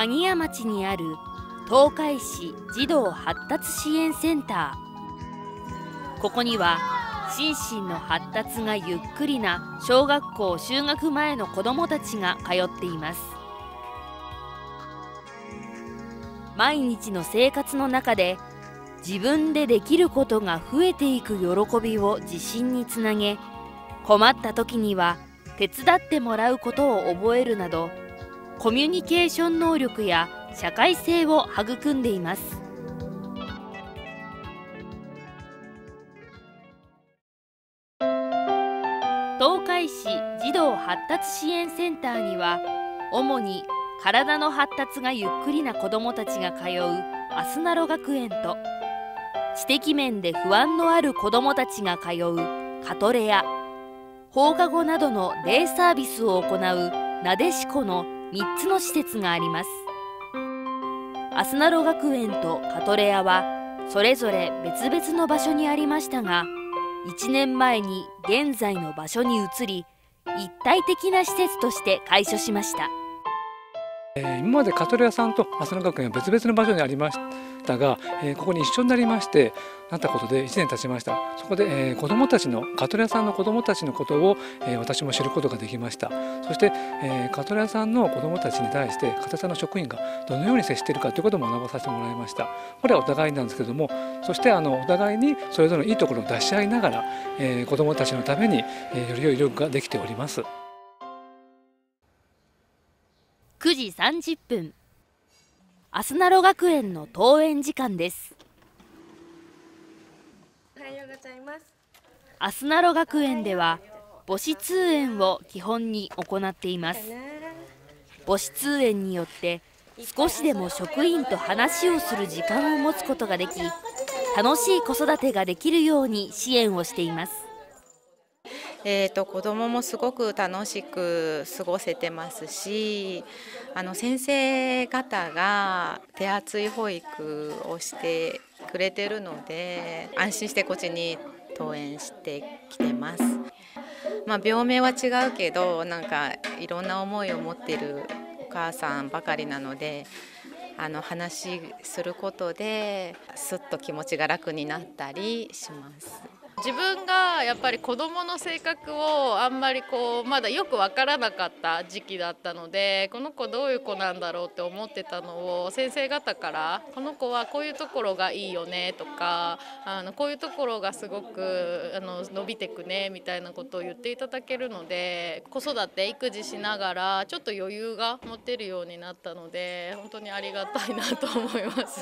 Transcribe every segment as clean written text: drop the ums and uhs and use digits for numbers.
鍵屋町にある東海市児童発達支援センター。ここには心身の発達がゆっくりな小学校就学前の子どもたちが通っています。毎日の生活の中で自分でできることが増えていく喜びを自信につなげ、困った時には手伝ってもらうことを覚えるなど、コミュニケーション能力や社会性を育んでいます。東海市児童発達支援センターには、主に体の発達がゆっくりな子どもたちが通うあすなろ学園と、知的面で不安のある子どもたちが通うカトレや、放課後などのデイサービスを行うなでしこの3つの施設があります。あすなろ学園とカトレアはそれぞれ別々の場所にありましたが、1年前に現在の場所に移り、一体的な施設として開所しました。 今までカトレアさんとあすなろ学園は別々の場所にありましたが、ここに一緒になりましてなったことで1年経ちました。そこで、子どもたちのカトレアさんの子どもたちのことを、私も知ることができました。そして、カトレアさんの子どもたちに対してカトレアさんの職員がどのように接しているかということも学ばさせてもらいました。これはお互いなんですけれども、そしてお互いにそれぞれのいいところを出し合いながら、子どもたちのために、より良い力ができております。 9時30分、あすなろ学園の登園時間です。 おはようございます。 あすなろ学園では母子通園を基本に行っています。母子通園によって少しでも職員と話をする時間を持つことができ、楽しい子育てができるように支援をしています。 子どももすごく楽しく過ごせてますし、先生方が手厚い保育をしてくれてるので、安心してこっちに登園してきてます。病名は違うけど、なんかいろんな思いを持ってるお母さんばかりなので、話することですっと気持ちが楽になったりします。 自分がやっぱり子どもの性格をあんまりまだよく分からなかった時期だったので、この子どういう子なんだろうって思ってたのを先生方から「この子はこういうところがいいよね」とか「こういうところがすごく伸びてくね」みたいなことを言っていただけるので、子育て育児しながらちょっと余裕が持てるようになったので、本当にありがたいなと思います。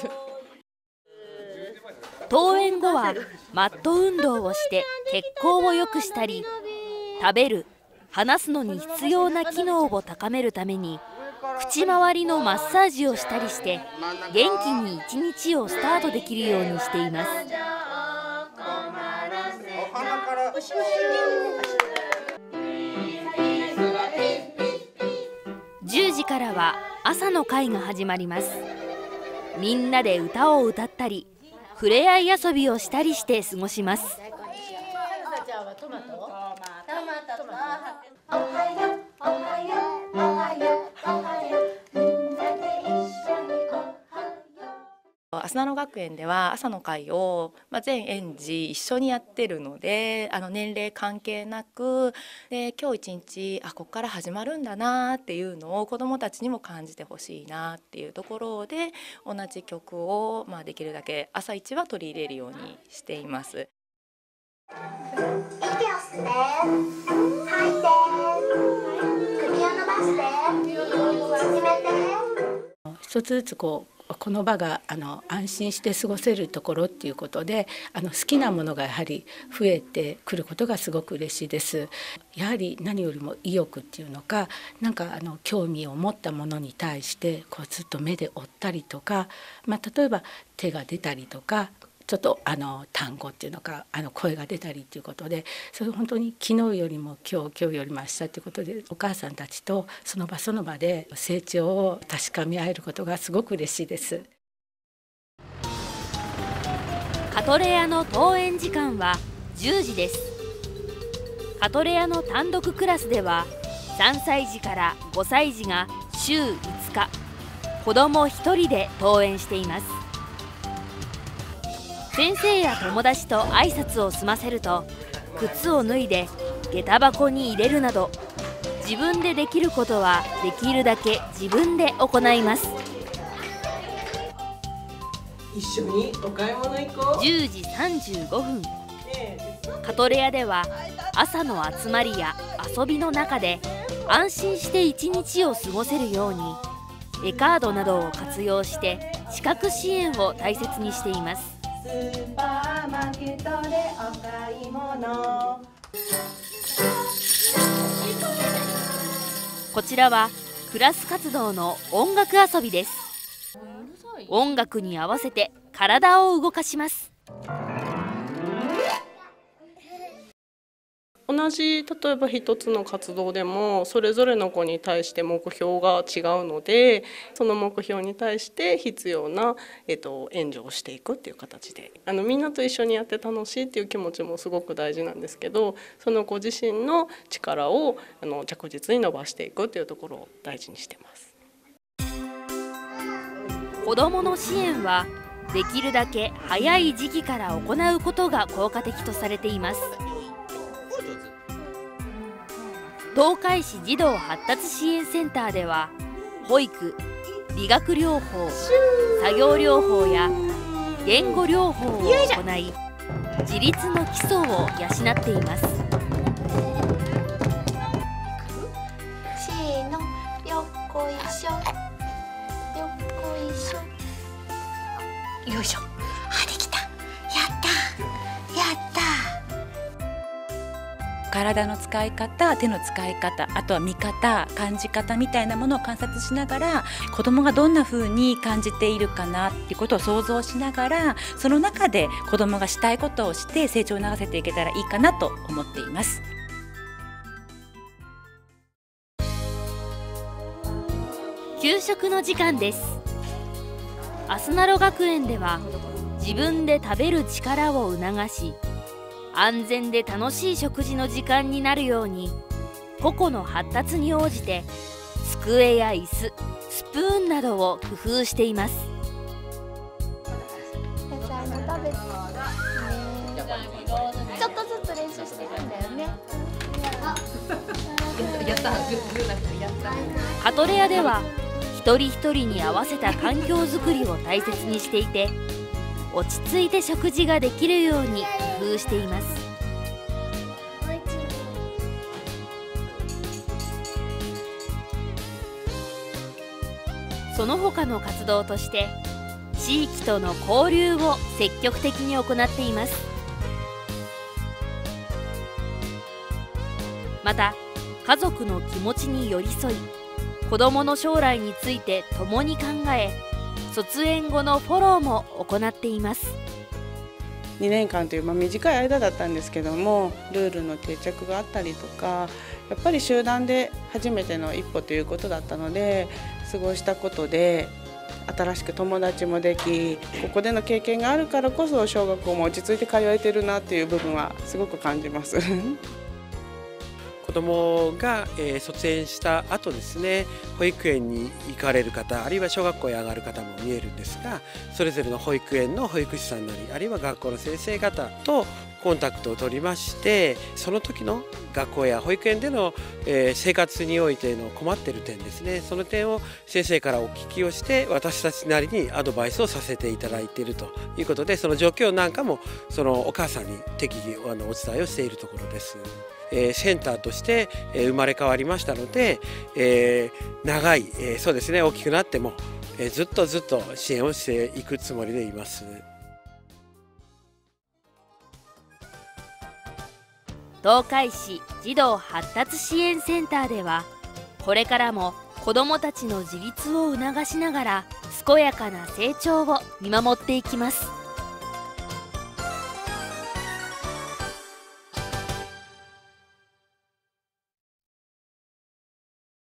登園後はマット運動をして血行を良くしたり、食べる、話すのに必要な機能を高めるために口周りのマッサージをしたりして、元気に一日をスタートできるようにしています。10時からは朝の会が始まります。みんなで歌を歌ったり、触れ合い遊びをしたりして過ごします。 あすなろ学園では朝の会を全園児一緒にやってるので、年齢関係なくで、今日一日ここから始まるんだなっていうのを子どもたちにも感じてほしいなっていうところで、同じ曲をできるだけ朝一は取り入れるようにしています。 息を吸って吐いて首を伸ばして縮めて、 一つずつこの場が安心して過ごせるところっていうことで、好きなものがやはり増えてくることがすごく嬉しいです。やはり何よりも意欲っていうのか、なんか興味を持ったものに対してずっと目で追ったりとか、例えば手が出たりとか、ちょっと単語っていうのか声が出たりということで、それ本当に昨日よりも今日よりも明日ということで、お母さんたちとその場その場で成長を確かめ合えることがすごく嬉しいです。 カトレアの登園時間は10時です。カトレアの単独クラスでは3歳児から5歳児が週5日、 子ども1人で登園しています。先生や友達と挨拶を済ませると靴を脱いで下駄箱に入れるなど、自分でできることはできるだけ自分で行います。 一緒にお買い物行こう。 10時35分、カトレアでは朝の集まりや遊びの中で安心して一日を過ごせるように絵カードなどを活用して視覚支援を大切にしています。 スーパーマーケットでお買い物。 こちらはクラス活動の音楽遊びです。音楽に合わせて体を動かします。 同じ例えば一つの活動でもそれぞれの子に対して目標が違うので、その目標に対して必要な、援助をしていくっていう形で、みんなと一緒にやって楽しいっていう気持ちもすごく大事なんですけど、その子自身の力を着実に伸ばしていくっていうところを大事にしてます。 子どもの支援はできるだけ早い時期から行うことが効果的とされています。東海市児童発達支援センターでは保育、理学療法、作業療法や言語療法を行い、自立の基礎を養っています。 せーの、よっこいしょ、よっこいしょ、よいしょ。あ、できた。やったやった。 体の使い方、手の使い方、あとは見方、感じ方みたいなものを観察しながら、子どもがどんな風に感じているかなっていうことを想像しながら、その中で子どもがしたいことをして成長を促せていけたらいいかなと思っています。 給食の時間です。あすなろ学園では自分で食べる力を促し、安全で楽しい食事の時間になるように、個々の発達に応じて机や椅子、スプーンなどを工夫しています。 野菜も食べてちょっとずつ練習してるんだよね。 カトレアでは一人一人に合わせた環境づくりを大切にしていて、落ち着いて食事ができるように工夫しています。その他の活動として地域との交流を積極的に行っています。また家族の気持ちに寄り添い、子どもの将来について共に考え、卒園後のフォローも行っています。 2年間という短い間だったんですけども、ルールの定着があったりとか、やっぱり集団で初めての一歩ということだったので、過ごしたことで新しく友達もでき、ここでの経験があるからこそ小学校も落ち着いて通えてるなっていう部分はすごく感じます。 子どもが卒園した後ですね、保育園に行かれる方、あるいは小学校へ上がる方も見えるんですが、それぞれの保育園の保育士さんなり、あるいは学校の先生方とコンタクトを取りまして、その時の学校や保育園での生活においての困っている点ですね、その点を先生からお聞きをして、私たちなりにアドバイスをさせていただいているということで、その状況なんかもそのお母さんに適宜お伝えをしているところです。センターとして生まれ変わりましたので、長い、そうですね、大きくなってもずっと支援をしていくつもりでいます。 東海市児童発達支援センターでは、これからも子どもたちの自立を促しながら健やかな成長を見守っていきます。